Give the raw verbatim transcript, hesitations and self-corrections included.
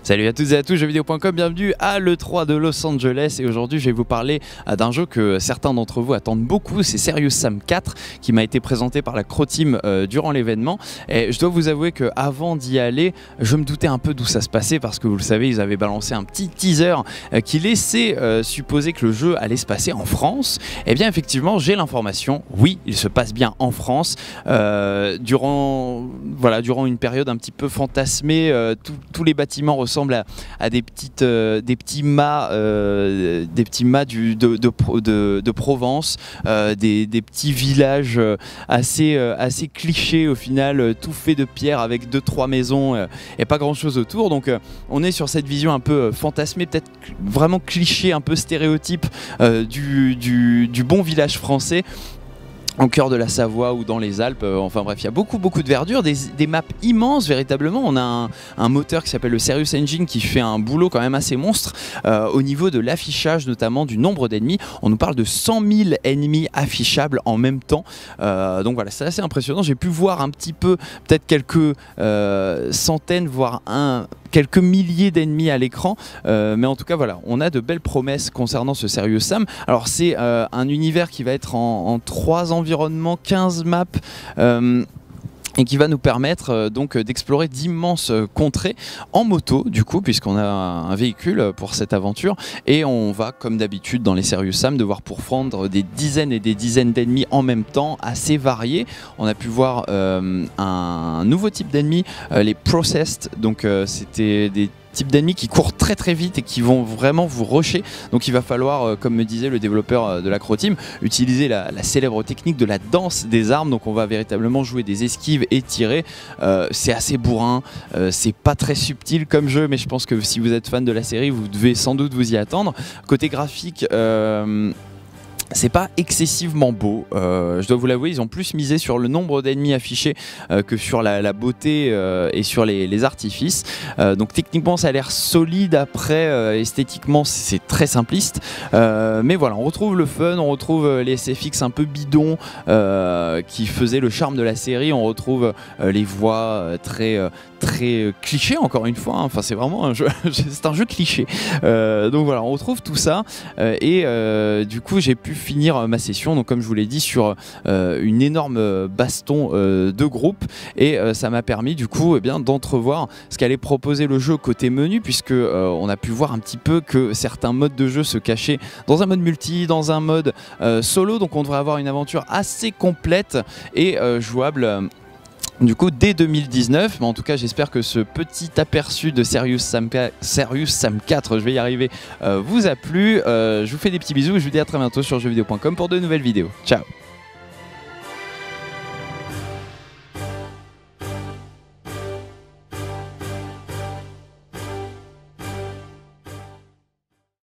Salut à toutes et à tous, jeux vidéo point com, bienvenue à l'E trois de Los Angeles et aujourd'hui je vais vous parler d'un jeu que certains d'entre vous attendent beaucoup, c'est Serious Sam quatre qui m'a été présenté par la Croteam euh, durant l'événement et je dois vous avouer qu'avant d'y aller, je me doutais un peu d'où ça se passait parce que vous le savez, ils avaient balancé un petit teaser euh, qui laissait euh, supposer que le jeu allait se passer en France. Et bien effectivement j'ai l'information, oui il se passe bien en France, euh, durant, voilà, durant une période un petit peu fantasmée, euh, tous les bâtiments ressemblent À, à des, petites, euh, des petits mâts, euh, des petits mâts du, de, de, de, de Provence, euh, des, des petits villages assez, euh, assez clichés au final, euh, tout fait de pierre avec deux trois maisons euh, et pas grand chose autour. Donc euh, on est sur cette vision un peu fantasmée, peut-être vraiment cliché, un peu stéréotype euh, du, du, du bon village français. Au cœur de la Savoie ou dans les Alpes, euh, enfin bref, il y a beaucoup beaucoup de verdure, des, des maps immenses véritablement. On a un, un moteur qui s'appelle le Serious Engine qui fait un boulot quand même assez monstre euh, au niveau de l'affichage, notamment du nombre d'ennemis. On nous parle de cent mille ennemis affichables en même temps, euh, donc voilà, c'est assez impressionnant. J'ai pu voir un petit peu, peut-être quelques euh, centaines, voire un... quelques milliers d'ennemis à l'écran, euh, mais en tout cas voilà, on a de belles promesses concernant ce Serious Sam. Alors c'est euh, un univers qui va être en, en trois environnements, quinze maps, euh, et qui va nous permettre euh, donc d'explorer d'immenses euh, contrées en moto du coup, puisqu'on a un véhicule pour cette aventure, et on va comme d'habitude dans les Serious Sam devoir pourfendre des dizaines et des dizaines d'ennemis en même temps, assez variés. On a pu voir euh, un nouveau type d'ennemis, euh, les Processed, donc euh, c'était des types d'ennemis qui courent très très vite et qui vont vraiment vous rusher, donc il va falloir, euh, comme me disait le développeur euh, de la Croteam, utiliser la, la célèbre technique de la danse des armes. Donc on va véritablement jouer des esquives et tirer, euh, c'est assez bourrin, euh, c'est pas très subtil comme jeu, mais je pense que si vous êtes fan de la série vous devez sans doute vous y attendre. Côté graphique, euh, c'est pas excessivement beau, euh, je dois vous l'avouer, ils ont plus misé sur le nombre d'ennemis affichés euh, que sur la, la beauté euh, et sur les, les artifices. Euh, donc techniquement ça a l'air solide, après euh, esthétiquement c'est très simpliste, euh, mais voilà, on retrouve le fun, on retrouve les S F X un peu bidons euh, qui faisaient le charme de la série, on retrouve euh, les voix euh, très, euh, très clichés encore une fois, hein. Enfin c'est vraiment un jeu, c'est un jeu cliché. Euh, donc voilà, on retrouve tout ça euh, et euh, du coup j'ai pu finir ma session, donc comme je vous l'ai dit, sur euh, une énorme baston euh, de groupe, et euh, ça m'a permis du coup eh bien d'entrevoir ce qu'allait proposer le jeu côté menu, puisque euh, on a pu voir un petit peu que certains modes de jeu se cachaient dans un mode multi, dans un mode euh, solo, donc on devrait avoir une aventure assez complète et euh, jouable euh, du coup dès deux mille dix-neuf. Mais en tout cas j'espère que ce petit aperçu de Serious Sam, Serious Sam quatre, je vais y arriver, euh, vous a plu. euh, je vous fais des petits bisous et je vous dis à très bientôt sur jeux vidéo point com pour de nouvelles vidéos. Ciao.